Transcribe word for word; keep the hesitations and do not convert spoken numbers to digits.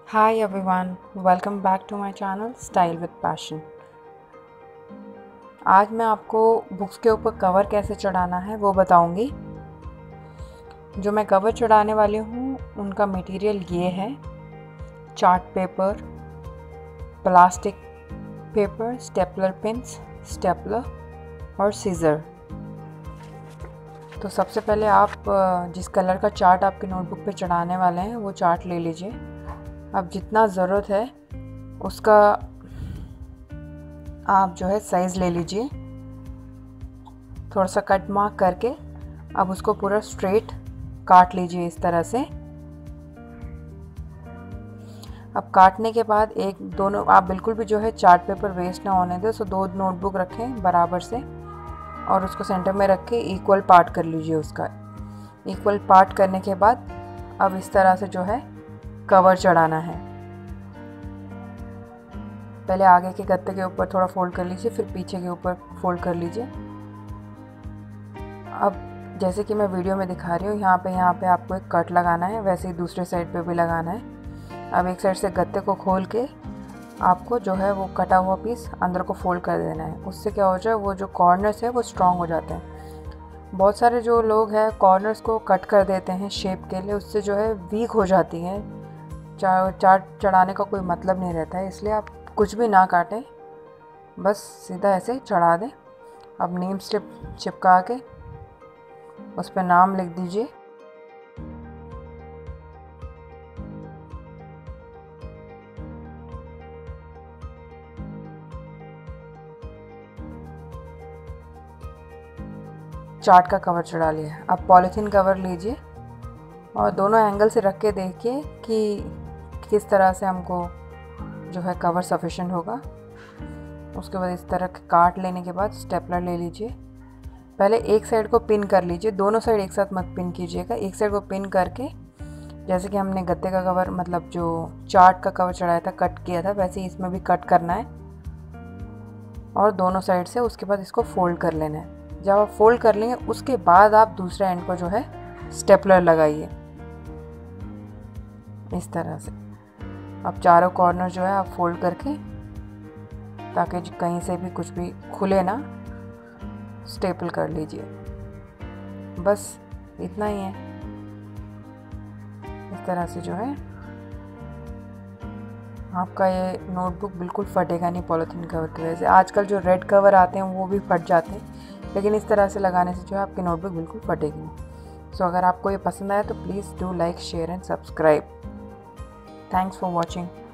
Hi everyone, welcome back to my channel Style with Passion। आज मैं आपको books के ऊपर कवर कैसे चढ़ाना है वो बताऊंगी। जो मैं कवर चढ़ाने वाली हूँ उनका मटेरियल ये है: chart paper, plastic paper, stapler pins, stapler और सीज़र। तो सबसे पहले आप जिस कलर का चार्ट आपके नोटबुक पे चढ़ाने वाले हैं वो चार्ट ले लीजिए। अब जितना ज़रूरत है उसका आप जो है साइज़ ले लीजिए, थोड़ा सा कट मार्क करके अब उसको पूरा स्ट्रेट काट लीजिए इस तरह से। अब काटने के बाद एक दोनों आप बिल्कुल भी जो है चार्ट पेपर वेस्ट ना होने दें, सो दो नोटबुक रखें बराबर से और उसको सेंटर में रख के इक्वल पार्ट कर लीजिए। उसका इक्वल पार्ट करने के बाद अब इस तरह से जो है कवर चढ़ाना है। पहले आगे के गत्ते के ऊपर थोड़ा फोल्ड कर लीजिए, फिर पीछे के ऊपर फोल्ड कर लीजिए। अब जैसे कि मैं वीडियो में दिखा रही हूँ, यहाँ पे यहाँ पे आपको एक कट लगाना है, वैसे ही दूसरे साइड पे भी लगाना है। अब एक साइड से गत्ते को खोल के आपको जो है वो कटा हुआ पीस अंदर को फोल्ड कर देना है। उससे क्या हो जाए, वो जो कॉर्नर्स है वो स्ट्रॉन्ग हो जाते हैं। बहुत सारे जो लोग हैं कॉर्नर्स को कट कर देते हैं शेप के लिए, उससे जो है वीक हो जाती है, चार्ट चढ़ाने का कोई मतलब नहीं रहता है। इसलिए आप कुछ भी ना काटें, बस सीधा ऐसे चढ़ा दें। अब नेम स्लिप चिपका के उस पर नाम लिख दीजिए। चार्ट का कवर चढ़ा लिया। अब पॉलीथीन कवर लीजिए और दोनों एंगल से रख के देखिए कि किस तरह से हमको जो है कवर सफिशिएंट होगा। उसके बाद इस तरह काट लेने के बाद स्टेपलर ले लीजिए। पहले एक साइड को पिन कर लीजिए, दोनों साइड एक साथ मत पिन कीजिएगा। एक साइड को पिन करके जैसे कि हमने गत्ते का कवर मतलब जो चार्ट का कवर चढ़ाया था कट किया था, वैसे ही इसमें भी कट करना है और दोनों साइड से। उसके बाद इसको फोल्ड कर लेना है। जब आप फोल्ड कर लेंगे उसके बाद आप दूसरे एंड को जो है स्टेपलर लगाइए इस तरह से। अब चारों कॉर्नर जो है आप फोल्ड करके, ताकि कहीं से भी कुछ भी खुले ना, स्टेपल कर लीजिए। बस इतना ही है। इस तरह से जो है आपका ये नोटबुक बिल्कुल फटेगा नहीं पॉलीथीन कवर की वजह से। आजकल जो रेड कवर आते हैं वो भी फट जाते हैं, लेकिन इस तरह से लगाने से जो है आपकी नोटबुक बिल्कुल फटेगी नहीं। सो अगर आपको ये पसंद आया तो please do like, share and subscribe. Thanks for watching.